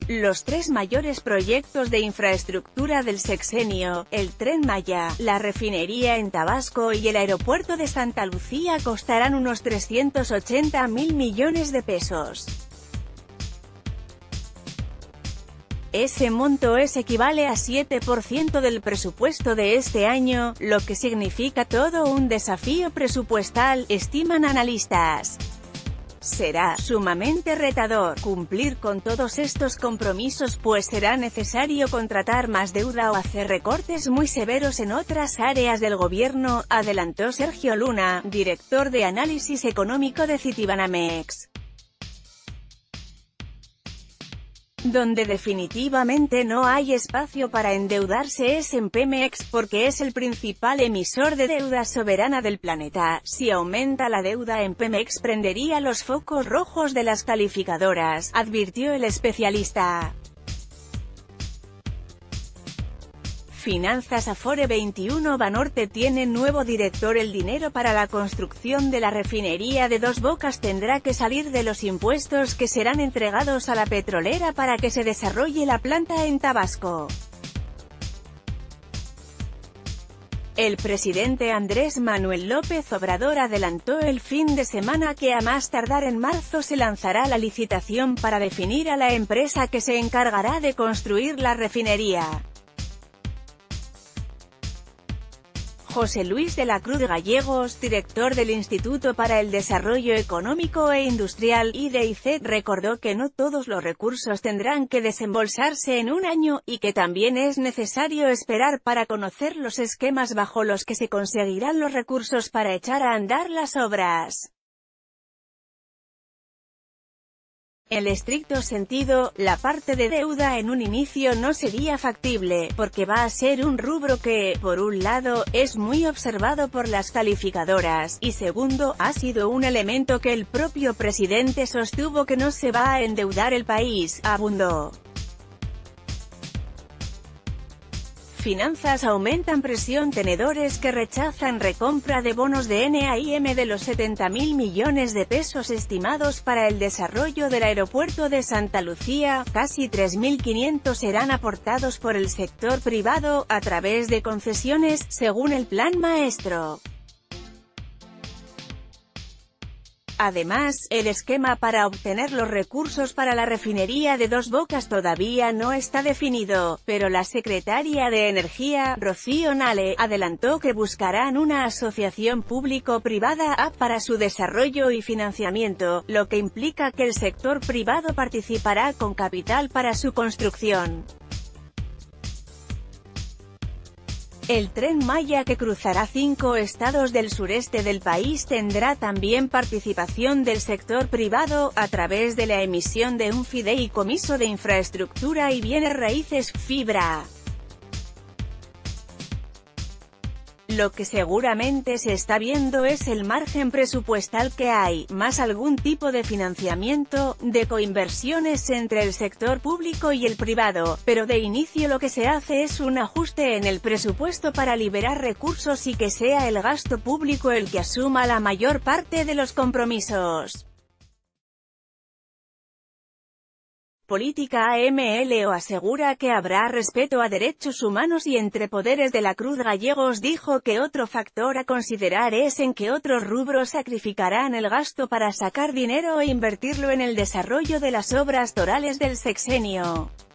Los tres mayores proyectos de infraestructura del sexenio, el Tren Maya, la refinería en Tabasco y el aeropuerto de Santa Lucía costarán unos 380.000 millones de pesos. Ese monto equivale a 7% del presupuesto de este año, lo que significa todo un desafío presupuestal, estiman analistas. Será sumamente retador cumplir con todos estos compromisos, pues será necesario contratar más deuda o hacer recortes muy severos en otras áreas del gobierno, adelantó Sergio Luna, director de análisis económico de Citibanamex. Donde definitivamente no hay espacio para endeudarse es en Pemex, porque es el principal emisor de deuda soberana del planeta. Si aumenta la deuda en Pemex prendería los focos rojos de las calificadoras, advirtió el especialista. Finanzas Afore 21 Banorte tiene nuevo director. El dinero para la construcción de la refinería de Dos Bocas tendrá que salir de los impuestos que serán entregados a la petrolera para que se desarrolle la planta en Tabasco. El presidente Andrés Manuel López Obrador adelantó el fin de semana que a más tardar en marzo se lanzará la licitación para definir a la empresa que se encargará de construir la refinería. José Luis de la Cruz Gallegos, director del Instituto para el Desarrollo Económico e Industrial, IDIC, recordó que no todos los recursos tendrán que desembolsarse en un año, y que también es necesario esperar para conocer los esquemas bajo los que se conseguirán los recursos para echar a andar las obras. En estricto sentido, la parte de deuda en un inicio no sería factible, porque va a ser un rubro que, por un lado, es muy observado por las calificadoras, y segundo, ha sido un elemento que el propio presidente sostuvo que no se va a endeudar el país, abundó. Finanzas aumentan presión. Tenedores que rechazan recompra de bonos de NAIM de los 70.000 millones de pesos estimados para el desarrollo del aeropuerto de Santa Lucía. Casi 3.500 serán aportados por el sector privado, a través de concesiones, según el Plan Maestro. Además, el esquema para obtener los recursos para la refinería de Dos Bocas todavía no está definido, pero la secretaria de Energía, Rocío Nale, adelantó que buscarán una asociación público-privada para su desarrollo y financiamiento, lo que implica que el sector privado participará con capital para su construcción. El Tren Maya, que cruzará 5 estados del sureste del país, tendrá también participación del sector privado, a través de la emisión de un fideicomiso de infraestructura y bienes raíces, FIBRA. Lo que seguramente se está viendo es el margen presupuestal que hay, más algún tipo de financiamiento, de coinversiones entre el sector público y el privado, pero de inicio lo que se hace es un ajuste en el presupuesto para liberar recursos y que sea el gasto público el que asuma la mayor parte de los compromisos. Política AMLO asegura que habrá respeto a derechos humanos y entre poderes. De la Cruz Gallegos dijo que otro factor a considerar es en qué otros rubros sacrificarán el gasto para sacar dinero e invertirlo en el desarrollo de las obras torales del sexenio.